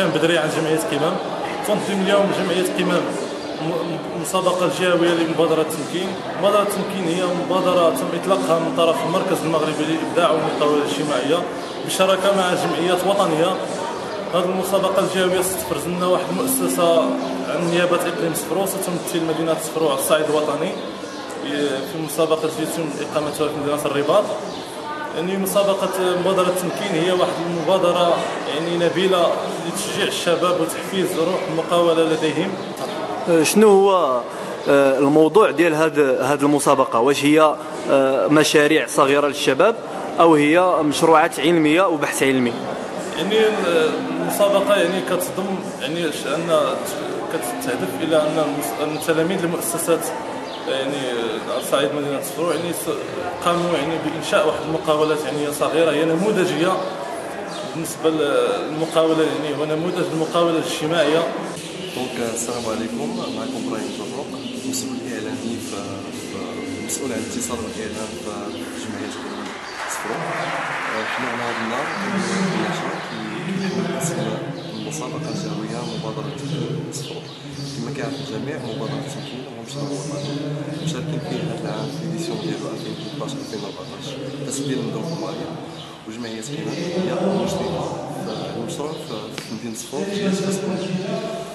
هشام بدري عن جمعية قمم. تنظم اليوم جمعية قمم المسابقة الجهوية لمبادرة التمكين. مبادرة التمكين هي مبادرة تم إطلاقها من طرف المركز المغربي للإبداع والمقاولة الاجتماعية بشراكة مع جمعيات وطنية. هذه المسابقة الجهوية ستفرز لنا واحد المؤسسة عن نيابة إقليم سفرو ستمثل مدينة سفرو على الصعيد الوطني في مسابقة يتم إقامتها في مدينة الرباط. يعني مسابقة مبادرة التمكين هي واحد المبادرة يعني نبيلة لتشجيع الشباب وتحفيز روح المقاولة لديهم. شنو هو الموضوع ديال هذه المسابقة؟ واش هي مشاريع صغيرة للشباب أو هي مشروعات علمية وبحث علمي؟ يعني المسابقة يعني كتضم يعني أن كتهدف إلى أن تلاميذ المؤسسات يعني على صعيد مدينة سفرو يعني قاموا يعني بإنشاء واحد المقاولات يعني صغيرة هي نموذجية بالنسبة للمقاولة، يعني هو نموذج المقاولة الاجتماعية. السلام عليكم، معكم ابراهيم جروق، مسؤول اعلامي مسؤول عن الاتصال والاعلام في جمعيه سفرو. حنا على هذا النهار نشاط كيحمل اسم المسابقه الجهويه مبادره سفرو. كما كيعرف الجميع مبادره التمكين هو مشروع وطني مشاركين فيه هذا العام في ليديسيون ديالو 2013 2014 تسجيل من دور الماليه، وجمعيه قمم هي مشرفه في المشروع في مدينه سفرو في جهه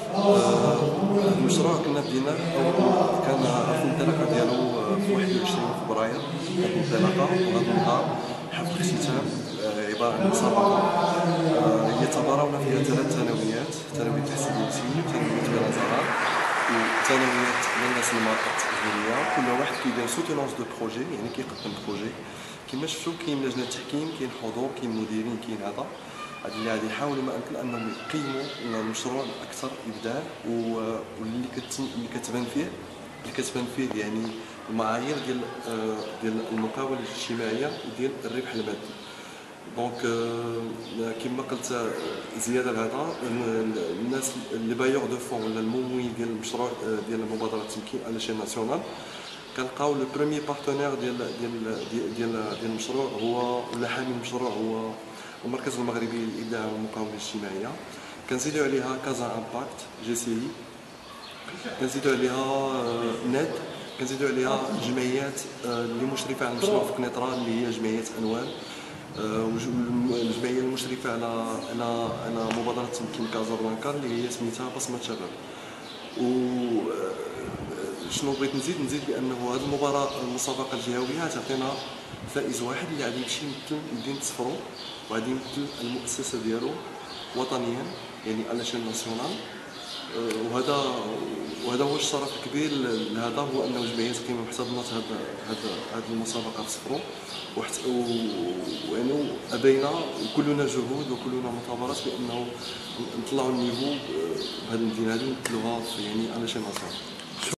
المشروع كنا بديناه كان الانطلاقه ديالو في 21 فبراير. هذه الانطلاقه وهذا النهار حفل اختتام عباره عن مسابقه هي تبارون فيها 3 ثانويات، ثانويه تحسين النفسي وثانويه بلا زهراء وثانويات للناس التأهيلية. كل واحد كيدير سوتونونس دو بروجي، يعني كيقدم بروجي. كما شفتوا كاين لجنه التحكيم، كاين حضور، كاين مديرين، كاين هذا اللي غادي يحاولوا ما امكن انهم يقيموا المشروع الاكثر ابداع واللي كتبان فيه يعني المعايير ديال المقاوله الاجتماعيه وديال الربح المادي. دونك كما قلت زياده لهذا الناس اللي بايور دو فون ولا الممول ديال المشروع ديال مبادره التمكين على شان ناسيونال كنلقاو لو بروميير بارتنير ديال المشروع هو ولا حامل المشروع هو المركز المغربي للإبداع والمقاولة الاجتماعية. كنزيدوا عليها كازا امباكت GCI، كنزيدوا عليها ناد، كنزيدوا عليها جمعيات اللي مشرفة على المشروع في كنيطرة اللي هي جمعية أنوان، والجمعية المشرفة على مبادرة تمكين كازابلانكا اللي هي سميتها بصمة شباب. شنو بغيت نزيد بانه هذه المسابقه الجهويه غتعطينا فائز واحد اللي غادي يمشي يمثل مدينه سفرو وغادي يمثل المؤسسه ديالو وطنيا يعني على شان ناسيونال. وهذا هو الشرف الكبير لهذا، هو انه جمعيه قمم احتضنت هذه المسابقه في سفرو ويعني ابينا كلنا جهود وكلنا مثابرات بانه نطلعوا النيفو بهذه المدينه هذه نمثلوها يعني على شان ناسيونال.